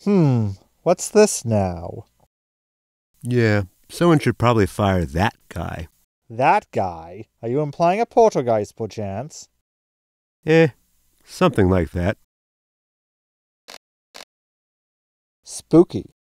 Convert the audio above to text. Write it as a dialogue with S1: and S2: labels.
S1: What's this now?
S2: Yeah, someone should probably fire that guy.
S1: That guy? Are you implying a poltergeist, perchance?
S2: Something like that.
S1: Spooky.